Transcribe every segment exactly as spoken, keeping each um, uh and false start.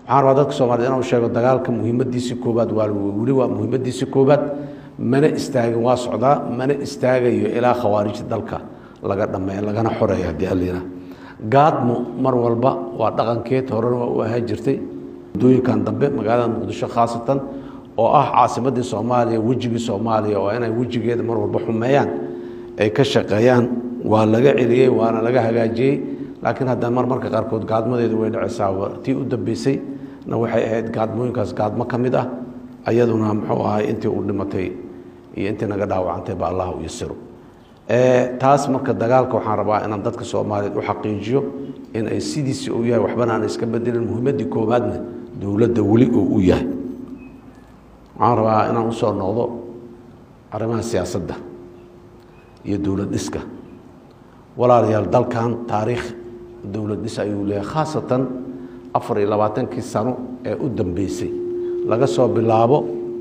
waxaan rabaa dadka Soomaaliyeed inaan u sheego dagaalka muhiimadiisa koobaad waa wali waa muhiimadiisa koobaad mana istaagin waa socdaa mana istaagayo ilaa khawaarij dalka laga dhameeyo lagana xoreeyo hadii Allina gaadmo mar walba waa dhaqankeed horena waa u ahaa jirtay dooyinkan dambe magaalada Muqdisho khaasatan oo ah caasimadda Soomaaliya wajiga Soomaaliya oo inay wajigeeda mar walba xumeeyaan ay ka shaqeeyaan waa laga celiyay waana laga hagaajiyay laakiin hadda mar marka qaarkood gaadmadeedu way dhacaysaa tii u dambeysay na waxay ahayd gaadmooyinkaas gaadmo kamid ah ayaduna muxuu ahay intii uu dhimatay iyo intii naga dhaawacantay ba Allah u yasiro ee taas marka dagaalka waxaan rabaa inaan dadka Soomaaliyeed u xaqiijiyo in ay sidiisi u yahay waxbana aan iska bedelin muhiimadii koobaadna dawladda wali uu yahay waxaan rabaa inaan u soo noqdo arrimaha siyaasadda iyo dawlad dhiska walaalayaal dalkan taariikh dawlad dhis ayuu leeyahay khaasatan afar iyo labaatan-kii sano ee u dambeysay laga soo bilaabo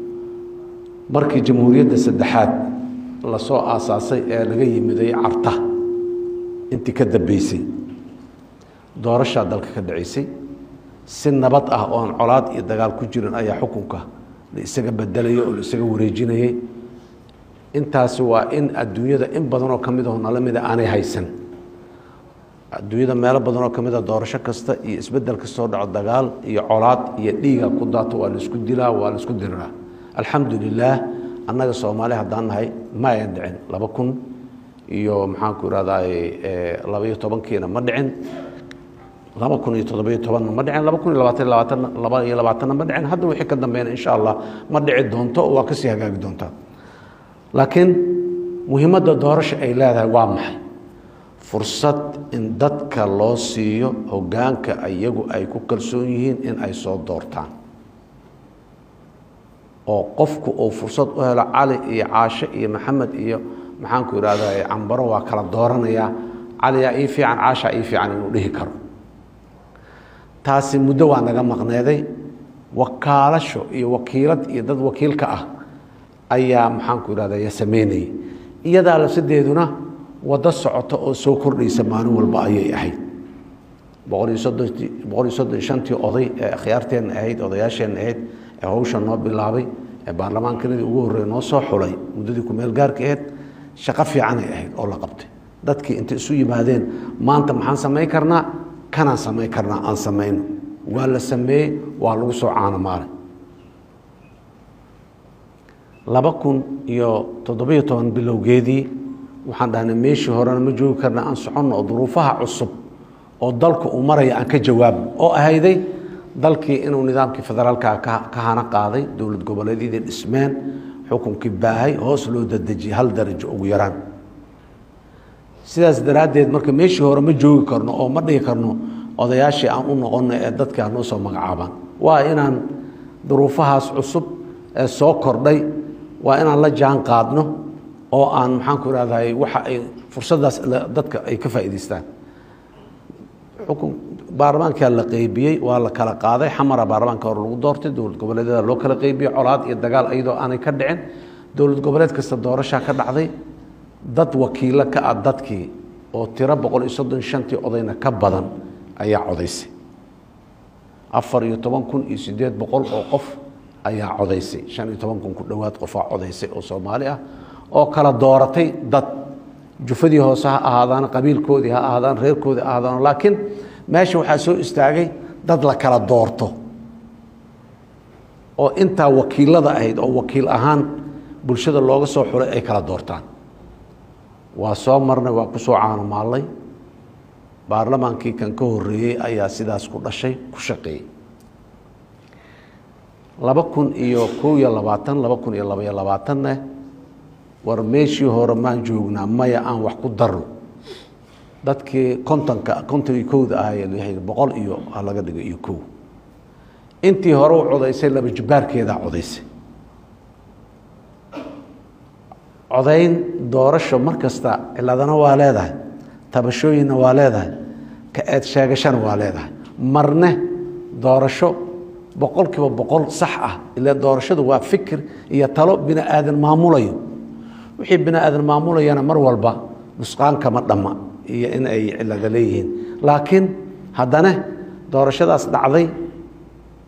markii jamhuuriyadda saddexaad la soo aasaasay ee laga yimiday carta intii ka dambeysay doorasho dalka ka dhaceysay si nabad ah oo aan colaad iyo dagaal ku jirin ayaa xukunka la isaga bedelayo oo la isaga wareejinayay intaas waa in adduunyada in badan oo kamid ah nalamida aanay haysan adduunyada meel badan oo kamid ah doorasho kasta iyo isbedel kasta oo dhaco dagaal iyo colaad iyo dhiiga ku daato waa la isku dilaa waa la isku diraa alxamdulillaah annaga Soomaali hadaan nahay ma ay dhicin laba kun iyo maxaan ku raadaay laba iyo toban-kiina ma dhicin laba kun iyo toddoba iyo toban ma dhicin laba kun iyo labaatan laba iyo labaatan ma dhicin hadda wixii ka dambeeyna insha Allah ma dhici doonto waa ka sii hagaagi doontaa laakiin muhiimadda doorasho ay leedahay waa maxay fursad in dadka loo siiyo hoggaanka ayagu ay ku kalsoon yihiin in ay soo doortaan oo qofku uu fursad u helo Cali iyo Caashe iyo Maxamed iyo maxaan ku iraahdaa Cambaro waa kala dooranaya Cali yaa ii fiican Caasha ii fiican inuu dhihi karo taasi muddo waa naga maqneeday wakaalasho iyo wakiilad iyo dad wakiilka ah ayaa maxaan ku iraahdaa sameeyay iyada la sideeduna wada socoto oo soo kordhaysa maalin walba ayay ahayd boqol iyo soddon iyo shan tii oday ee khiyaarteen ahayd odayaasheen ahayd ee hawsha noo bilaabay ee baarlamaankeedii ugu horeeyay noo soo xulay muddadii ku meel gaarka ahayd shaqo fiican ay ahayd oo la qabtay dadkii inta isu yimaadeen maanta maxaan sameey karnaa kana sameey karnaa aan sameeyno waa la sameeyay waa lagu soo caanamaalay laba kun iyo toddoba iyo toban bilowgeedii waxaan dhahnay meeshii horena ma joogi karna aan soconno oo duruufaha cusub oo dalku uu maraya aan ka jawaabno oo ahayday dalkii inuu nidaamkii federaalka ka hana qaaday dowlad goboleedyadii dhismeen xukunkii baahay hoos loo dadejiyay hal darajo ugu yaraan sidaas daraaddeed marka meeshii hore ma joogi karno oo ma dhihi karno odayaashii aan u noqonno ee dadka aan noo soo magacaabaan waa inaan duruufahaas cusub ee soo kordhay waa inaan la jaan qaadno oo aan maxaan ku raadahay waxa ay fursadaas dadka ay ka faa'iideystaan xukun baarlamaanka la qaybiyay waa la kala qaaday xamara baarlamaanka hor lagu doortay dowlad goboleedyada loo kala qaybiyay colaad iyo dagaal ayadoo aanay ka dhicin dowlad goboleed kasta doorasho ka dhacday dad wakiilo ka ah dadkii oo tiro boqol iyo soddon iyo shan tii odayna ka badan ayaa codaysay afar iyo toban kun iyo siddeed boqol oo qof ayaa codaysay shan iyo toban kun ku dhawaad qof oo codaysay oo Soomaali ah oo kala dooratay dad jufadii hoose ha ahaadaan qabiilkoodii ha ahaadaan reerkoodii ha ahaadaan laakiin meesha waxaa soo istaagay dad la kala doorto oo intaa wakiilada ahayd oo wakiil ahaan bulshada looga soo xulay ay kala doortaan waa soo marnay waa ku soo caanamaalay baarlamaankii kan ka horeeyay ayaa sidaas ku dhashay ku shaqeeyay laba kun iyo kow iyo labaatan laba kun iyo laba iyo labaatanna war meeshii hore maan joognaa maya aan wax ku darno dadkii kontonka konton iyo kowda ahaayee leeyahay boqol iyo laga dhigo iyo kow intii hore u codaysay laba jibaarkeeda codaysay codayn doorasho markasta ciladana waa leedahay tabashooyinna waa leedahay ka eed sheegashana waa leedahay marne doorasho boqolkiiba boqol sax ah ilaa doorashadu waa fikir iyo talo bini aadan maamulayo wixii bini aadan maamulayana mar walba nusqaan kama dhama iyo in ay cilada leeyihiin laakiin haddana doorashadaas dhacday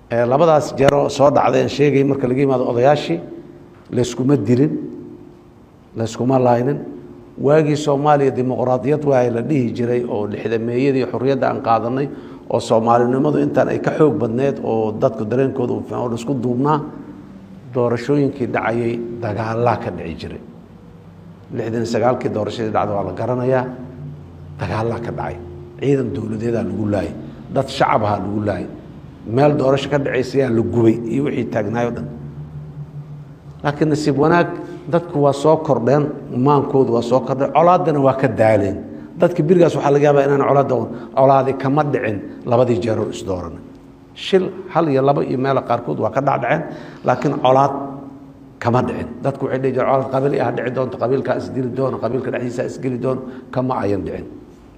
labadaas jeero soo dhacdeen sheegay marka laga yimaado odayaashii la iskuma dirin la iskuma laaynin waagii Soomaaliya dimuqraadiyad waa la dhihi jiray oo lixdameeyadii xorriyadda aan qaadanay oo Soomaalinimadu intaan ay ka xoog badneed oo dadku dareenkooda u fiican oo isku duubnaa doorashooyinkii dhacayay dagaal ka dhici jiray lixdan iyo sagaal kii doorashadii dhacday waa la garanayaa dagaal ka dhacay ciidan dawladeed lagu laayay dad shacab ah lagu laayay meel doorasho ka dhaceysay la gubay iyo wixii taagnaayo dhan laakiin nasiib wanaag dadku waa soo kordheen maankoodu waa soo kordhay colaadana waa ka daaleen dadka birigaas waxa laga yaabaa inaan colaad colaadi kama dhicin labadii jeer oo isdooran shil hal iyo laba iyo meel qaarkood waa ka dhacdhaceen laakiin colaad kama dhicin dadku waxay dhigeen colaad qabiil ah dhici doonto qabiilka isdili doono qabiilka dhexdiisa isgeli doono kama ayan dhicin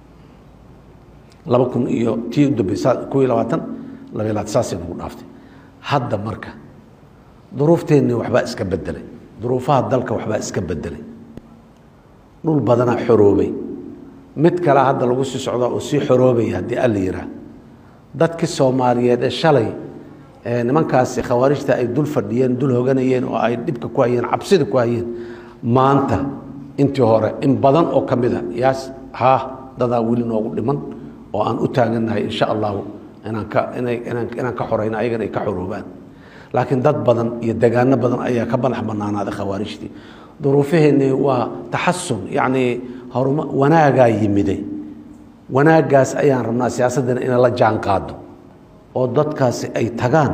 laba kun iyo tii u dambeysay kuwa labaatan laba laad saasi ugu dhaaftay hadda marka duruufteena waxba iska bedelay duruufaha dalka waxba iska bedelay dhul badana xoroobay mid kale hadda lagu sii socdo oo sii xoroobay hadii alla yiraahdo dadka Soomaaliyeed ee shalay ee nimankaasi khawaarijta ay dul fadhiyeen dul hoganayeen oo ay dibka ku hayeen cabsida ku hayeen maanta intii hore in badan oo kamida yaas ha dada wili noogu dhiman oo aan u taaganahay insha Allah inaan ka inay inaan ka xoreyno ayagana ay ka xoroobaan laakiin dad badan iyo deegaano badan ayaa ka banax banaanaaday khawaarijtii duruufaheena waa taxassun yaani horuma wanaaga yimiday wanaagaas ayaan rabnaa siyaasadana in la jaan qaado oo dadkaasi ay tagaan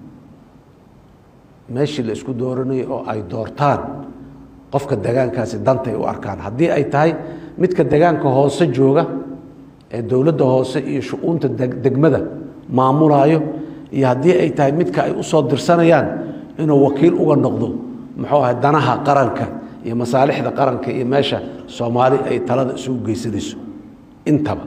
meeshii la isku dooranay oo ay doortaan qofka deegaankaasi dantay u arkaan hadii ay tahay midka deegaanka hoose jooga ee dawladda hoose iyo shu'uunta degmada maamulaayo iyo hadii ay tahay midka ay u soo dirsanayaan inuu wakiil uga noqdo muxuu ahaa danaha qaranka iyo masaalixda qaranka iyo meesha Soomaali ay talada isugu geysanayso intaba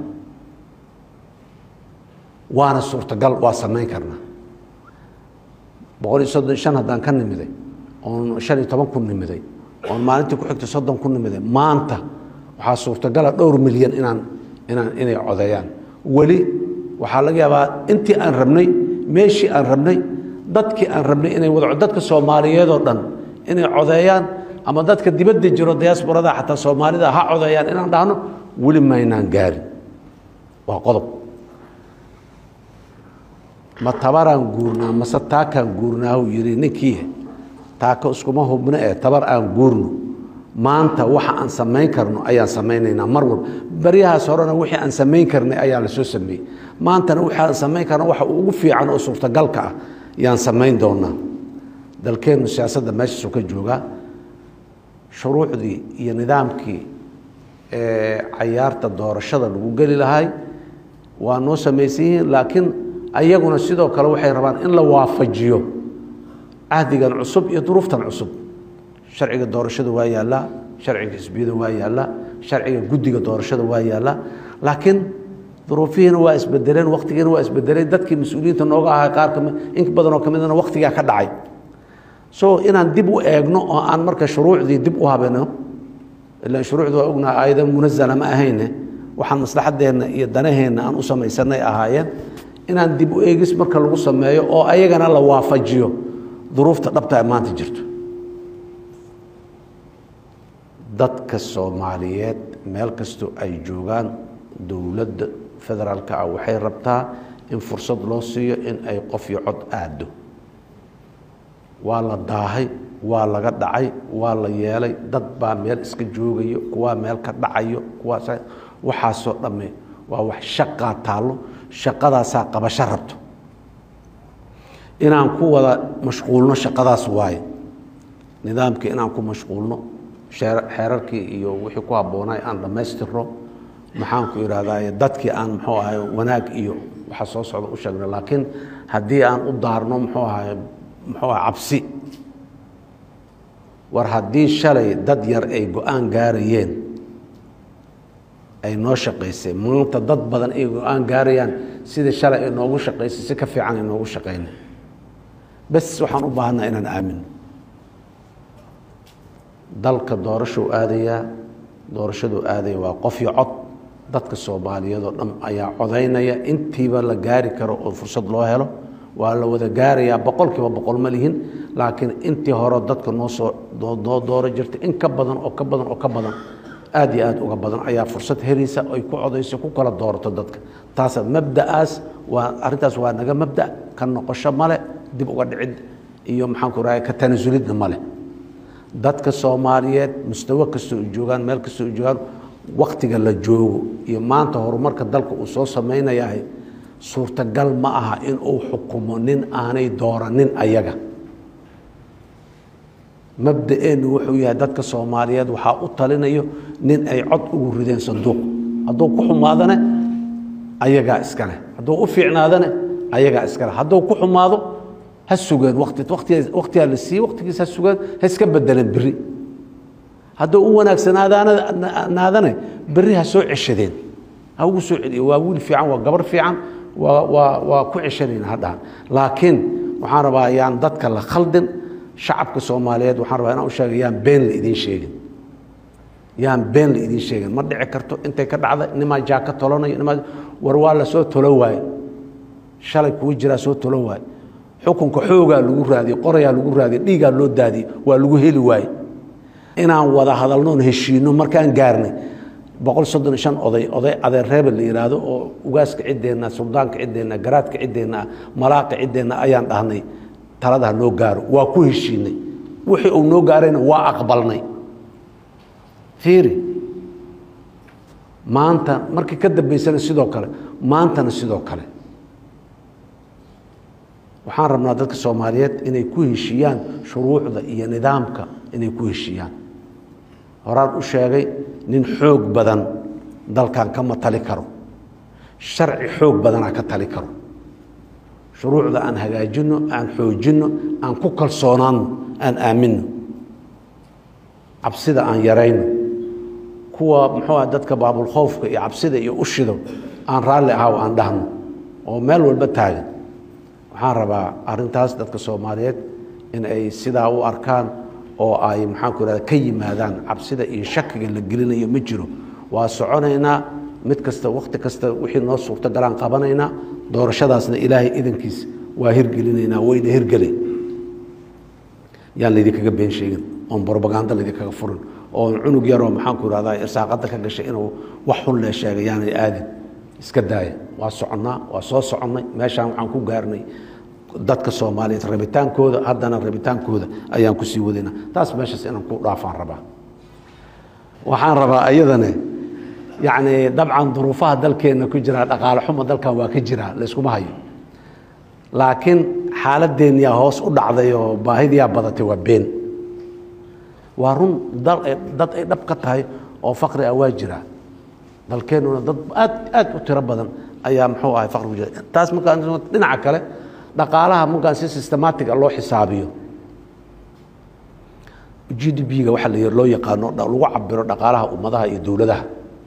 waana suurtagal waa sameyn karnaa boqol iyo soddon iyo shan haddaan ka nimiday oon shan iyo toban kun nimiday oon maalintii ku xigtay soddon kun nimiday maanta waxaa suurtagal ah dhowr milyan inaan inaan inay codeeyaan weli waxaa laga yaabaa intii aan rabnay meeshii aan rabnay dadkii aan rabnay inay wada dadka Soomaaliyeed oo dhan inay codeeyaan ama dadka dibadda jiro diasporada xataa Soomaalida ha codeeyaan inaan dhahno weli ma inaan gaarin waa qodob ma tabaraan guurnaa mase taakaan guurnaa uu yiri ninkii taaka iskuma hubna ee tabar aan guurno maanta waxa aan sameyn karno ayaan sameynaynaa mar walba bariyahaas horena wixii aan sameyn karnay ayaa la soo sameeyay maantana waxa aan sameyn karno waxa ugu fiican oo suurtagalka ah yaan sameyn doonaa dalkeenu siyaasadda meesha ka jooga shuruucdii iyo nidaamkii ee cayaarta doorashada lagu gali lahay waa noo sameeyeen laakiin ayaguna sidoo kale waxay rabaan in la waafajiyo ahdigan cusub iyo duruuftan cusub sharciga doorashada waa yaala sharciga xisbiyada waa yaala sharciga guddiga doorashada waa yaala laakiin duruufihiina waa isbedeleen waqtigiina waa isbedeleen dadkii mas'uuliyiinta nooga ahaa qaar kamid in badan oo kamidna waqtiga ka dhacay so inaan dib u eegno oo aan marka shuruucdii dib u habeeno ilaa shuruucdu waa ognaa aydan munazzala ma ahayne waxaan maslaxadeena iyo danaheena aan u samaysanay ahaayeen inaan dib u eegis marka lagu sameeyo oo ayagana la waafajiyo duruufta dhabta ee maanta jirto dadka Soomaaliyeed meel kasto ay joogaan dawladda federaalka ah waxay rabtaa in fursad loo siiyo in ay qof iyo cod aado waa la daahay waa laga dhacay waa la yeelay dad baa meel iska joogayo kuwa meel ka dhacayo kuwa waxa soo dhamay waa wax shaqa taalo shaqadaas qabasho rabto inaan ku wada mashquulno shaqadaas waay nidaamka inaan ku mashquulno xeerarkii iyo wixii ku haboonay aan dhameystirno maxaan ku iraahdaa dadkii aan muxuu ahay wanaag iyo waxa soo socda u sheegno laakiin hadii aan u daarno muxuu ahay muxuu cabsi war hadii shalay dad yar ay go'aan gaarayeen ay noo shaqeysay maanta dad badan ay go'aan gaarayaan sida shalay ay noogu shaqeysay si ka fiican ay noogu shaqeynay bas waxaan u baahanaa inaan aamino dalka doorasho aadaya doorashadu aadaya waa qof iyo cod dadka Soomaaliyeed oo dhan ayaa codeynaya intiiba la gaari karo oo fursad loo helo ولا وذا جاريا بقول كيف بقول مليهن لكن أنت هردتك النص دو دور جرت إن كبدن أو كبدن أو كبدن آدي آد أو كبدن أي فرصة هريسة أو يكون عضيس يكون كلا دور تدتك تاس مبدأ أس وأرتاس وأنا مبدأ كان نقش ماله دي بقعد عد يوم حنكو راي كتنزلت ماله دتك الصوماليات مستوى كسو الجوجان مال كسو الجوجان وقت قال الجو يوم أنت هرمر كدلك أصوص ماينا ياهي صورة قل معها إن أو حكومين أنا دورانين أيجا مبدئيا وحوي دتك الصوماليات وحا أطلنا يو نين أي عد وردين صندوق هذو كحوم هذانا أيجا إسكانه هذو أفعنا هذانا أيجا إسكانه هذو كحوم هذا هالسجاد وقت وقت وقت السي وقت كيس هالسجاد هسكب بدلن بري هذو هو ناكسنا هذا أنا هذانا بري هسوع عشرين أو سعودي وأقول في عن وقبر في عن و و وكل عشرين هذا لكن وحاربها يعني ضدك الله خلدن شعبك الصوماليات وحاربها أنا أشياء يعني بين الإيدين شيء يعني بين الإيدين شيء ما دعي كرتو أنت كذا هذا إنما جاك طلنا إنما وروالا صوت تلوي شالك وجرا صوت تلوي حكم كحوجا لجور هذه قرية لجور هذه ديجا لود هذه ولجور هلواي إنا وضع هذا اللون هشينه مركان قارني بقول صدق شان قضي قضي هذا الرهب اللي يراده وجاسك عدنا سلطانك عدنا جراتك عدنا ملاك عدنا أيام دهني ترى ده نو جار وكوه شيني وحي أو نو جارين وأقبلني فيري ما أنت مركي كذب بيسنا سيدو كله ما أنت نسيدو كله وحاربنا ذلك الصوماليات إن يكوه شيان شروع ذا إيه نظامك إن يكوه شيان هران وشاقي نين حوق بدن دل كان كما تلكرو شرعي حوق بدن عكا تلكرو شروع ذا أن هجاجنو أن حوجنو أن كوكل صونان أن آمنو عبسيدة أن يرينو كوا محوى دادك باب الخوف كي عبسيدة يؤشدو أن رالي هاو أن دهنو ومال والبتاج وحاربا أرنتاس دادك الصوماليات إن أي سيدا أو أركان oo ay maxaan ku raad ka yimaadaan cabsida iyo shakiga la gelinayo ma jiro waa soconaynaa mid kasta waqti kasta wixii noo suurta galaan qabanaynaa doorashadaasna ilaahay idankiis waa hirgelinaynaa wayna hirgelay yaan leedii kaga been sheegin oo propaganda leedii kaga furin oo cunug yar oo maxaan ku raadaa irsaaqada ka gashay inuu wax xun la sheegay yaan aadin iska daaya waa soconaa waa soo soconay meeshaan waxaan ku gaarnay dadka Soomaaliyeed rabitaankooda haddana rabitaankooda ayaan ku sii wadina taas meeshaas inaan ku dhaafaan rabaa waxaan rabaa ayadana yaani dabcan duruufaha dalkeena ku jira dhaqaale xumo dalkan waa ka jira la isku ma hayo laakiin xaaladdeena hoos u dhacday oo baahidiya badatay waa been waa run dal dad ay dhab ka tahay oo faqri ah waa jira dalkeenuna dad aad aad u tiro badan ayaa muxuu ahay faqri jira taas markaan dhinaca kale dhaqaalaha markaan si systematic loo xisaabiyo G D P-ga waxa la loo yaqaano lagu cabiro dhaqaalaha ummadaha iyo dawladaha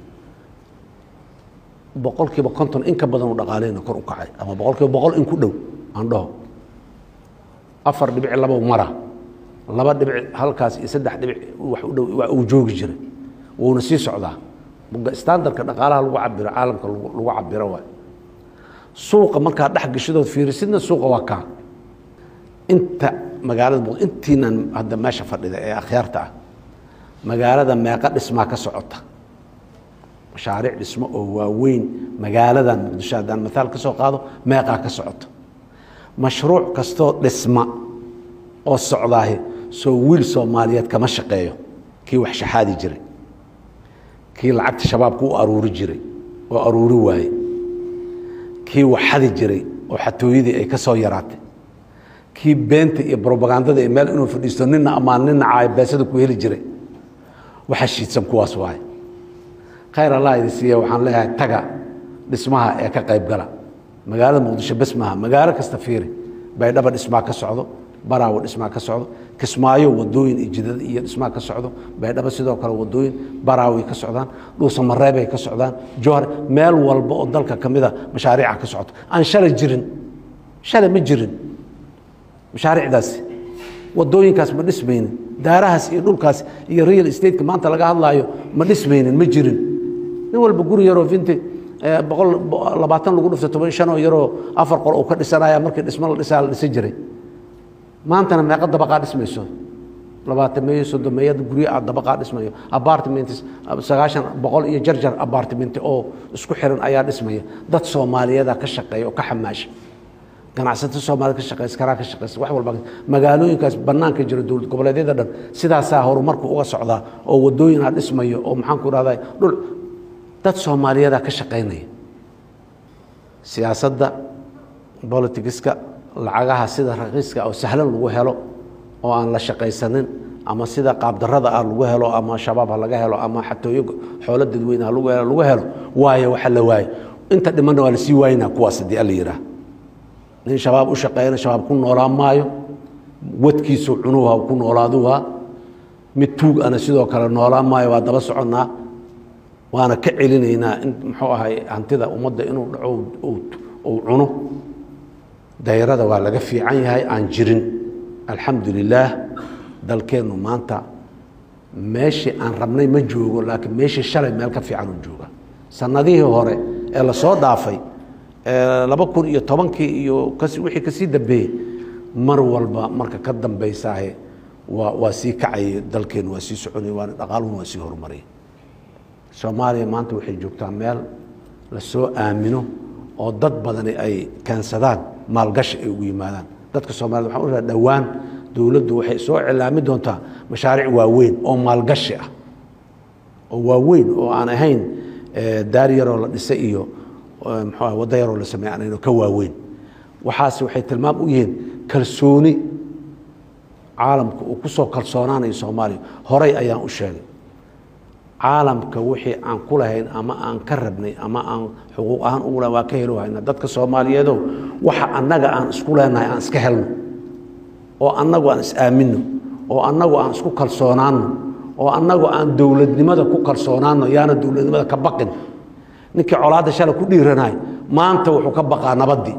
boqolkiiba konton in ka badan u dhaqaaleena kor u kacay ama boqolkiiba boqol in ku dhow aan dhaho afar dhibic laba mara laba dhibic halkaas iyo saddex dhibic wax u dhow waa uu joogi jiray wuuna sii socdaa standardka dhaqaalaha lagu cabiro caalamka lagu cabiro waa suuqa markaa dhex gashadood fiirisidna suuqa waa kaa inta magaalada muqdisho intiinan hadda meesha fadhida ee akhyaarta ah magaalada meeqa dhismaa ka socota mashaariic dhismo oo waaweyn magaaladan muqdisho haddaan mithaal ka soo qaado meeqaa ka socota mashruuc kastoo dhisma oo socdaahi soo wiil Soomaaliyeed kama shaqeeyo kii wax shaxaadi jiray kii lacagta shabaabku u aruuri jiray oo aruuri waaye kii waxadi jiray oo xatooyadii ay ka soo yaraatay kii beenta iyo propagandada ee meel inuu fadhiisto ninna amaan ninna caabeesada ku heli jiray waxa shiidsan kuwaas waay khayr allah idisiyo waxaan leeyahay taga dhismaha ee ka qayb gala magaalada muqdisho bas maaha magaalo kasta fiiri bay dhaba dhismaa ka socdo baraawo dhismaa ka socdo kismaayo wadooyin iyo jidad iyo dhismaa ka socdo bay dhaba sidoo kale wadooyin baraawo ka socdaan dhuusa mareeb ay ka socdaan jowhar meel walba oo dalka kamida mashaariic ka socdo aan shalay jirin shalay ma jirin mashaariicdaas wadooyinkaas ma dhismaynin daarahaas iyo dhulkaas iyo real estate maanta laga hadlaayo ma dhismaynin ma jirin nin walba guri yar oo finti boqol labaatan lagu dhufto toban shan oo yaroo afar qol oo ka dhisanaya markii dhismo la dhisaa la dhisi jiray maantana meeqa dabaqaa dhismayso labaatan meeyo soddon meeyo guryo ah dabaqaa dhismayo apartments sagaashan boqol iyo jarjar apartment oo isku xiran ayaa dhismaya dad Soomaaliyeed ka shaqeeya oo ka xamaasha ganacsato Soomaaliyeed ka shaqeeya iskara ka shaqeeya wax walba magaalooyinkaas banaanka jira dawlad goboleedyada dhan sidaas ah horumarku uga socda oo wadooyin ah dhismayo oo maxaan ku raadayay dhul dad Soomaaliyeed ka shaqeynaya siyaasadda politics-ka lacagaha sida raqiiska oo sahlan lagu helo oo aan la shaqaysanin ama sida qaab darrada ah lagu helo ama shabaab laga helo ama xatooyo xoolo dadweynaha lagu helo lagu helo waayo waxa la waayo inta dhiman waa la sii waayna kuwaas hadii la yiraahdo nin shabaab u shaqeeyna shabaab ku noolaan maayo wadkiisu cunuha ku noolaaduha mid tuug ana sidoo kale noolaan maayo waa daba soconnaa waana ka celinaynaa in muxuu ahay hantida ummadda inuu dhaco oo cuno dayrada waa laga fiican yahay aan jirin alxamdulillaah dalkeenu maanta meeshii aan rabnay ma joogo laakiin meeshii shalay meel ka fiican u jooga sanadihii hore ee la soo dhaafay laba kun iyo tobankii iyo kasi wixii ka sii dambeeyay mar walba marka ka dambeysaahe waa waa sii kacay dalkeenu waa sii soconay waa dhaqaaluhu waa sii horumaray Soomaaliya maanta waxay joogtaa meel la soo aamino oo dad badan ay kaansadaan maalgashi ay ugu yimaadaan dadka Soomaaliyeed waxa uu raad dhawaan dawladdu waxay soo cilaami doontaa mashaariic waaweyn oo maalgashi ah oo waaweyn oo aan ahayn daariyaro la dhisay iyo muxuu wada yaro la sameeyay ka waaweyn waxaas waxay tilmaam u yihiin kalsooni caalamku uu ku soo kalsoonaanayo Soomaaliya horay ayaan u sheegay caalamka wixii aan ku lahayn ama aan ka rabnay ama aan xuquuq ahaan u waa ka helo hayna dadka Soomaaliyeed waxa annaga aan isku leenahay aan iska helno oo annagu aan is aamino oo annagu aan isku kalsoonaano oo annagu aan dawladnimada ku kalsoonaano yaana dawladnimada ka baqin ninkii colaada shalay ku dhiiranay maanta wuxuu ka baqaa nabadii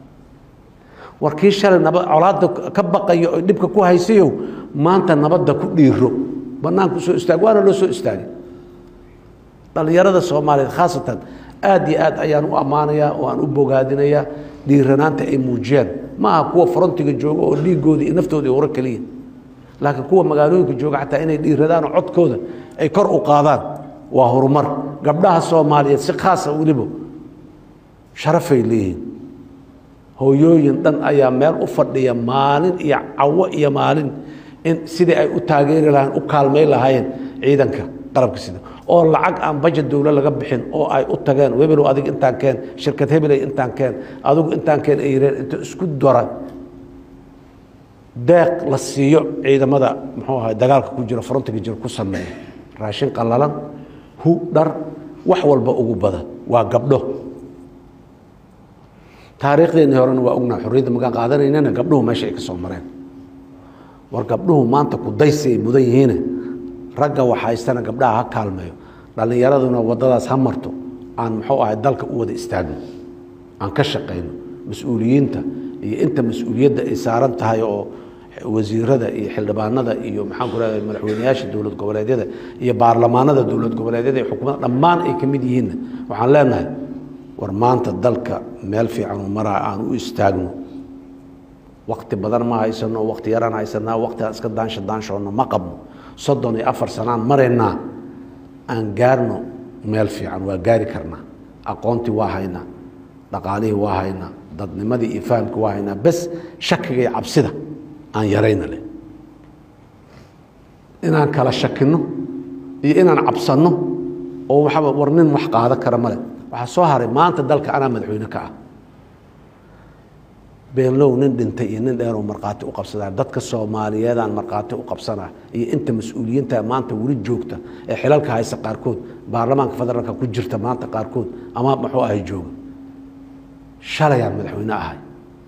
warkii shalay nabad colaada ka baqayo oo dibka ku haysayo maanta nabadda ku dhiiro banaanku soo istaag waana loo soo istaagay dhalinyarada Soomaaliyeed khaasatan aad iyo aad ayaan u amaanayaa oo aan u bogaadinayaa dhiiranaanta ay muujiyaan ma aha kuwa frontiga jooga oo dhiigooda iyo naftooda hore kaliya laakiin kuwa magaalooyinka jooga xataa inay dhiiradaan oo codkooda ay kor u qaadaan waa horumar gabdhaha Soomaaliyeed si khaas ah waliba sharafay leeyihiin hooyooyin dhan ayaa meel u fadhiya maalin iyo cawo iyo maalin in sidii ay u taageeri lahayn u kaalmay lahaayeen ciidanka qalabka sida oo lacag aan budget dawlad laga bixin oo ay u tageen webel adig intaan keen shirkad hebel ay intaan keen adigu intaan keen ay yireen inta isku dora deeq la siiyo ciidamada muxuu ahaa dagaalka ku jira frontiga jira ku sameeyay raashin qalalan hu dar wax walba ugu badan waa gabdho taariikhdeena horena waa ognahay xorriyadda maga qaadanaynana gabdhuhu meesha ay ka soo mareen war gabdhuhu maanta ku daysay mudan yihiin ragga waxaystana gabdhaha ha kaalmeeyo dhalinyaraduna wadadaas ha marto aan muxuu ahay dalka u wada istaagno aan ka shaqeyno mas'uuliyiinta iyo inta mas'uuliyadda ay saaran tahay oo wasiirada iyo xildhibaanada iyo maxaan ku raadayay madaxweynayaasha dawlad goboleedyada iyo baarlamaanada dawlad goboleedyada iyo xukuumadda dhammaan ay kamid yihiin waxaan leenahay war maanta dalka meel fiican oo maraa aan u istaagno waqti badan ma haysano waqti yaraan haysanaa waqti aan iska daansha daanshoona ma qabno soddon iyo afar sanaan maraynaa aan gaarno meel fiican waa gaari karnaa aqoontii waa haynaa dhaqaalihii waa haynaa dadnimadii iyo fahamkii waa haynaa bas shakiga iyo cabsida aan yarayna leh inaan kala shakino iyo inaan cabsanno oo waxa war nin wax qaada kara male waxa soo haray maanta dalka anaa madaxweyne ka ah beenlow nin dhintay iyo nin dheer oo marqaati u qabsadaa dadka Soomaaliyeed aan marqaati u qabsanaa iyo inta mas'uuliyiinta maanta wali joogta ee xilalka haysa qaarkood baarlamaanka federaalka ku jirta maanta qaarkood ama maxuu ahay jooga shalay aan madaxweyne ahay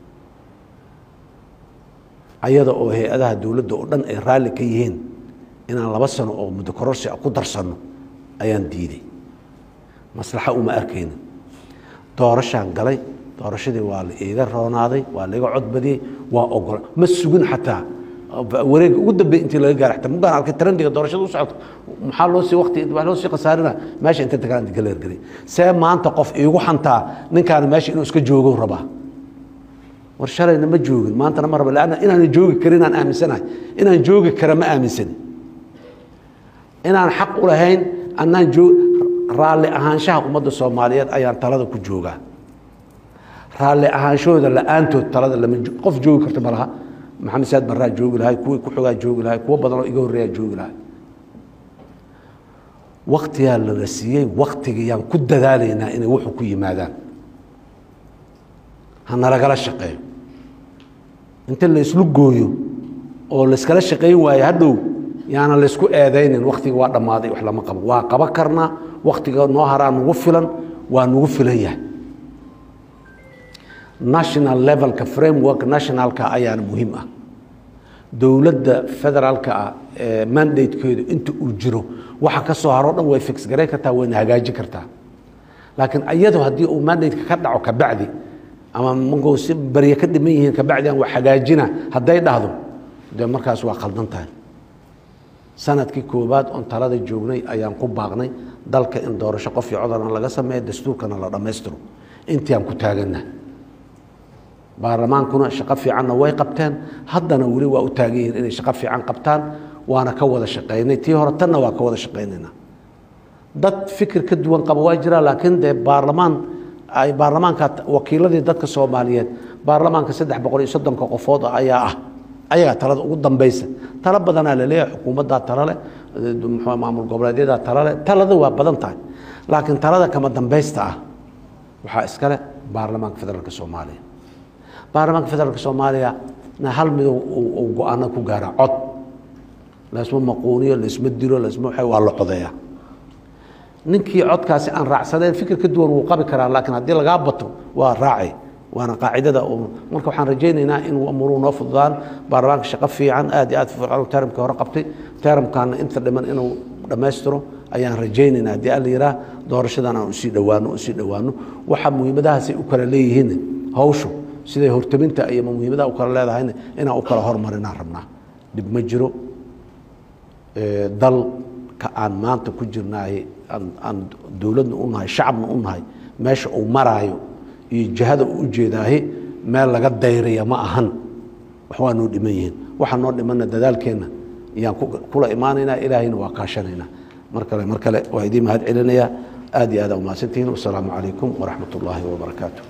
ayada oo hay'adaha dawladda oo dhan ay raali ka yihiin inaan laba sano oo muddo kororsi ku darsano ayaan diiday maslaxa uma arkayna doorashaan galay doorashadii waa la iiga roonaaday waa la iga cod badiyay waa ogol ma sugin xataa wareeg ugu dambeeyay intii laga gaar xataa mugaan halka trendiga doorashada u socdo maxaa loo sii waqti wax loo sii qasaarina meesha inta tagaan galeen galay see maanta qof iigu xantaa ninkaan meesha inuu iska joogo rabaa war shalayna ma joogin maanta ma raba laana inaan joogi karin aan aaminsanahay inaan joogi kara ma aaminsan inaan xaq u lahayn anaan joog raalli ahaanshaha ummadda Soomaaliyeed ayaan talada ku joogaa raalli ahaanshooda la'aantood talada lama qof joogi karto malaha maxamed saad barraa joogi lahay kuwii ku xogaa joogi lahay kuwa badan oo iga horeeya joogi lahay waqtiga la siiyay waqtiga yaan ku dadaalaynaa inay wuxuu ku yimaadaan hana lagala shaqeeyo inta la islu gooyo oo la iskala shaqeyn waayo hadhow yaana la isku eedaynin waqtiga waa dhamaaday wax lama qabo waa qaba karna waqtiga noo haraan ugu filan waa nugu filan yahay national level ka framework national ka ayaan muhiim ah dawladda federaalka ee mandate-keedu inta uu jiro waxa ka soo haro dhan way fix garay kartaa way hagaajin kartaa laakiin ayadu hadii uu mandate ka dhaco ka bacdi ama mango si bariya ka dhiman yihiin ka bacdi aan wax hagaajina haday dhahdo de markaas waa qaldan tahay sanadkii koobaad on talada joognay ayaan ku baaqnay dalka in doorasho qof iyo codana laga sameeyo dastuurkana la dhameystiro intii aan ku taagana baarlamaankuna shaqo fiican way qabteen haddana wali waa u taageeyeen inay shaqo fiican qabtaan waana ka wada shaqeynay tii hore tanna waa ka wada shaqeynayna dad fikir ka duwan qaba waa jira laakiin de baarlamaan ay baarlamaanka wakiiladii dadka Soomaaliyeed baarlamaanka saddex boqol iyo soddon qofood ayaa ah ayaga talada ugu dambaysa tala badan la leeyahay xukuumadda tala leh muxuu maamul goboleedyada tala leh talada waa badan tahay laakiin talada kama dambaysta ah waxa iskale baarlamaanka federaalka Soomaaliya baarlamaanka federaalka Soomaaliya na hal mid oo go'aan ku gaara cod la isma maquuniyo la isma diro la isma waxay waa la codeeyaa ninkii codkaasi aan raacsadeen fikir ka duwan uu qabi karaa laakiin hadii laga bato waa raacay وانا قاعدة مركب وحن رجينا إن أمورنا نفضان باربانك شقة في عن آدي آد في العالم تارم كهرقبتي تارم كان أنت لمن إنه دمسترو أيان رجينا دي قال لي را دور شدنا أسيد دوانو أسيد دوانو وحب مهمة سي أكل لي هنا هوشو سيده هرتبنت أيام مهمة أكل لي هنا أنا أكل هرمرنا ربنا بمجرو ضل كأن ما أنت كجرناي أن أن دولتنا أنهاي شعبنا أنهاي ماشي أو مرايو جهاد وجهده ما لقى دايرية ما أهن وحوانو دميين وحنو دمنا دلال كنا يعني كل إيماننا إلهي وقاشنا مركله مركله وهدي ما هاد علينا آدي هذا وما ستين والسلام عليكم ورحمة الله وبركاته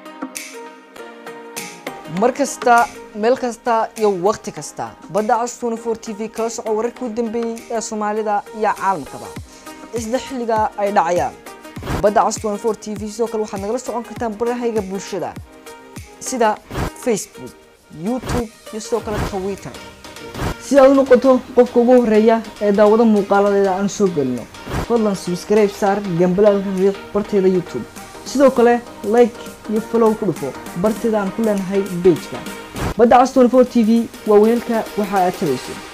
مركزتا ملكستا يو وقت كستا بدأ عصون فور تي في كلاس عورك ودنبي يا سومالي دا يا عالم كذا إصدح لقى أي دعيان بدأ عصون فور تي في سوكل وحنا نجلس عن كتاب برا هيجا بولشدا سيدا فيسبوك يوتيوب يسوكل تويتر سيدا نقطة قف كوجو ريا إذا وضع مقالة إذا أنسوقلنا فضلا سبسكرايب صار جنب الفيديو برتي دا يوتيوب سيدا كله لايك يفولو كله برتي دا عن كلنا هاي بيج كان بدأ عصون فور تي في وويلك وحاجة تريسو